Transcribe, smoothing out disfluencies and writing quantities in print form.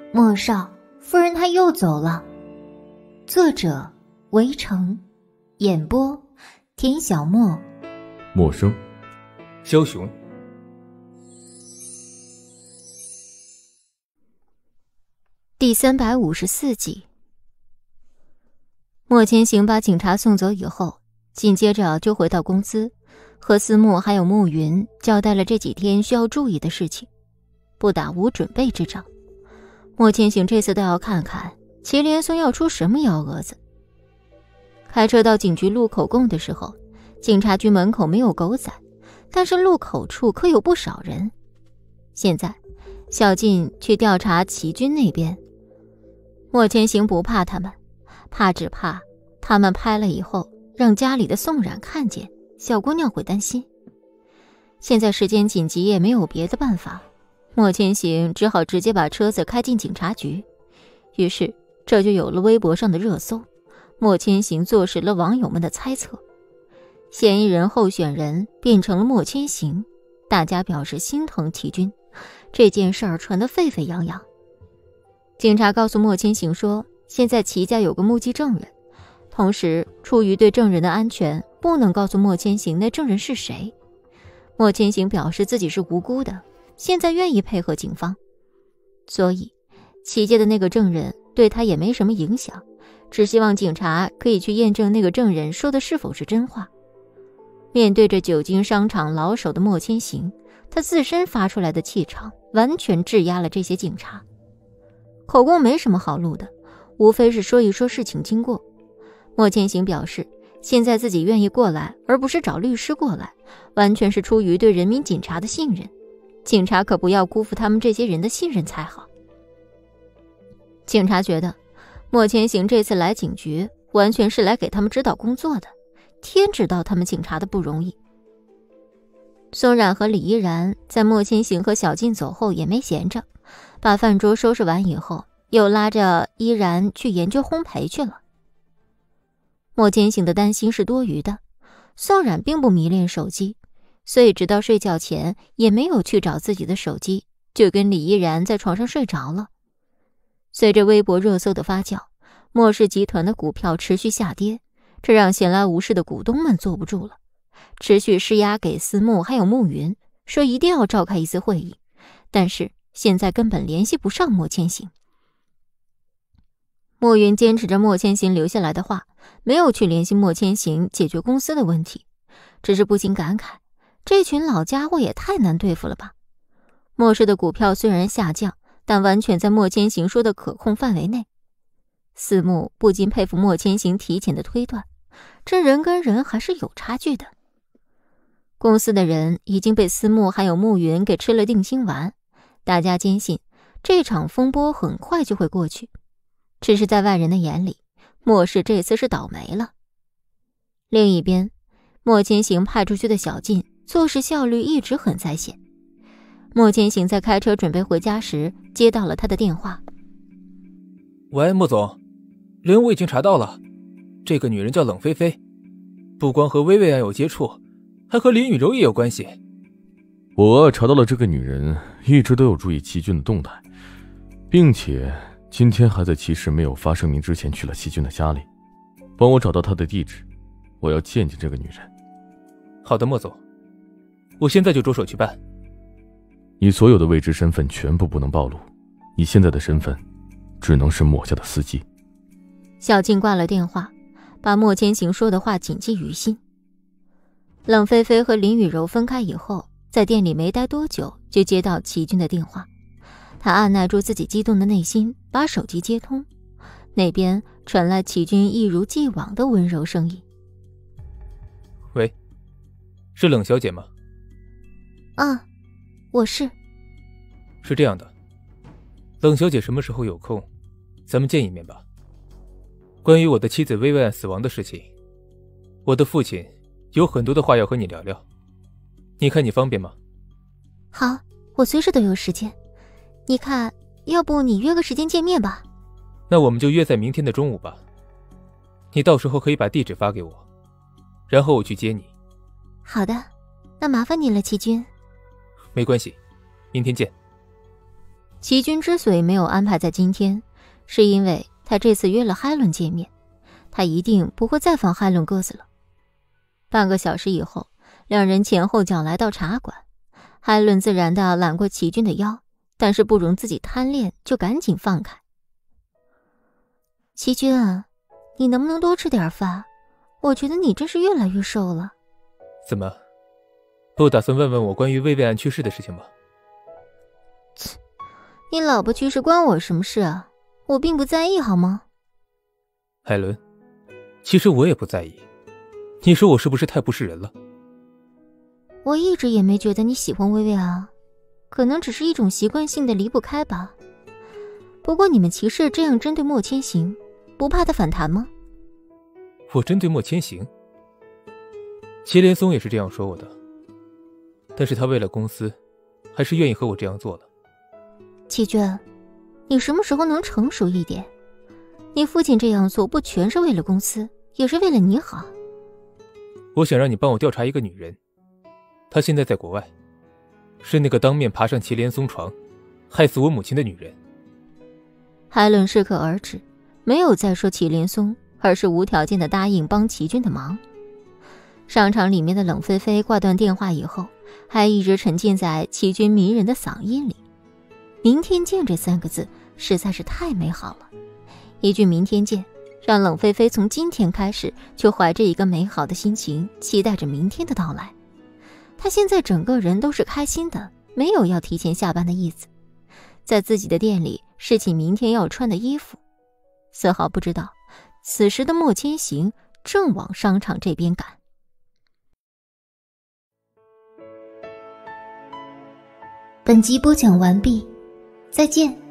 莫少，夫人她又走了。作者：围城，演播：田小沫， 陌生， 枭雄。 第354集。莫千行把警察送走以后，紧接着就回到公司，和思慕还有慕云交代了这几天需要注意的事情，不打无准备之仗。莫千行这次都要看看祁连松要出什么幺蛾子。开车到警局路口供的时候，警察局门口没有狗仔，但是路口处可有不少人。现在小静去调查祁军那边，莫千行不怕他们，只怕他们拍了以后让家里的宋冉看见，小姑娘会担心。现在时间紧急，也没有别的办法，莫千行只好直接把车子开进警察局。于是这就有了微博上的热搜，莫千行坐实了网友们的猜测，嫌疑人候选人变成了莫千行，大家表示心疼祁军，这件事儿传得沸沸扬扬。警察告诉莫千行说，现在祁家有个目击证人，同时出于对证人的安全，不能告诉莫千行那证人是谁。莫千行表示自己是无辜的，现在愿意配合警方，所以祁家的那个证人对他也没什么影响，只希望警察可以去验证那个证人说的是否是真话。面对着久经商场老手的莫千行，他自身发出来的气场完全质压了这些警察。口供没什么好录的，无非是说一说事情经过。莫千行表示，现在自己愿意过来，而不是找律师过来，完全是出于对人民警察的信任，警察可不要辜负他们这些人的信任才好。警察觉得莫千行这次来警局完全是来给他们指导工作的，天知道他们警察的不容易。宋冉和李依然在莫千行和小静走后也没闲着，把饭桌收拾完以后，又拉着依然去研究烘焙去了。莫千行的担心是多余的，宋冉并不迷恋手机，所以直到睡觉前也没有去找自己的手机，就跟李依然在床上睡着了。随着微博热搜的发酵，莫氏集团的股票持续下跌，这让闲来无事的股东们坐不住了，持续施压给思慕还有慕云，说一定要召开一次会议，但是现在根本联系不上莫千行。慕云坚持着莫千行留下来的话，没有去联系莫千行解决公司的问题，只是不禁感慨，这群老家伙也太难对付了吧。莫氏的股票虽然下降，但完全在莫千行说的可控范围内。思慕不禁佩服莫千行提前的推断，这人跟人还是有差距的。公司的人已经被思慕还有慕云给吃了定心丸，大家坚信这场风波很快就会过去，只是在外人的眼里，莫氏这次是倒霉了。另一边，莫千行派出去的小静做事效率一直很在线。莫千行在开车准备回家时，接到了他的电话。 喂，莫总，人我已经查到了，这个女人叫冷菲菲，不光和薇薇安有接触，还和林雨柔也有关系。 我查到了这个女人一直都有注意祁军的动态，并且今天还在祁氏没有发声明之前去了祁军的家里，帮我找到她的地址，我要见见这个女人。 好的，莫总，我现在就着手去办。 你所有的未知身份全部不能暴露，你现在的身份只能是莫家的司机。 小静挂了电话，把莫千行说的话谨记于心。冷菲菲和林雨柔分开以后，在店里没待多久就接到祁军的电话，她按耐住自己激动的内心，把手机接通，那边传来祁军一如既往的温柔声音。 喂，是冷小姐吗？ 啊，我是。 是这样的，冷小姐什么时候有空，咱们见一面吧。关于我的妻子薇薇安死亡的事情，我的父亲有很多的话要和你聊聊，你看你方便吗？ 好，我随时都有时间。你看，要不你约个时间见面吧？ 那我们就约在明天的中午吧。你到时候可以把地址发给我，然后我去接你。 好的，那麻烦你了，祁军。 没关系，明天见。 齐军之所以没有安排在今天，是因为他这次约了海伦见面，他一定不会再放海伦鸽子了。半个小时以后，两人前后脚来到茶馆，海伦自然地揽过齐军的腰，但是不容自己贪恋，就赶紧放开。齐军啊，你能不能多吃点饭？我觉得你真是越来越瘦了。 怎么，不打算问问我关于薇薇安去世的事情吗？ 切，你老婆去世关我什么事啊？我并不在意好吗？ 海伦，其实我也不在意，你说我是不是太不是人了？ 我一直也没觉得你喜欢薇薇安，可能只是一种习惯性的离不开吧。不过你们骑士这样针对莫千行，不怕他反弹吗？ 我针对莫千行？祁连松也是这样说我的，但是他为了公司，还是愿意和我这样做的。 齐军，你什么时候能成熟一点？你父亲这样做不全是为了公司，也是为了你好。 我想让你帮我调查一个女人，她现在在国外，是那个当面爬上祁连松床，害死我母亲的女人。 海伦适可而止，没有再说祁连松，而是无条件的答应帮齐军的忙。商场里面的冷菲菲挂断电话以后，还一直沉浸在齐军迷人的嗓音里。明天见这3个字实在是太美好了，一句明天见，让冷菲菲从今天开始就怀着一个美好的心情，期待着明天的到来。她现在整个人都是开心的，没有要提前下班的意思，在自己的店里试起明天要穿的衣服，丝毫不知道此时的莫千行正往商场这边赶。 本集播讲完毕，再见。